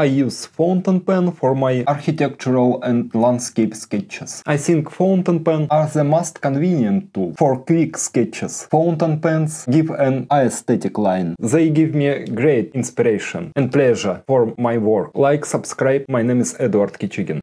I use fountain pen for my architectural and landscape sketches. I think fountain pen are the most convenient tool for quick sketches. Fountain pens give an aesthetic line. They give me great inspiration and pleasure for my work. Like, subscribe, my name is Eduard Kichigin.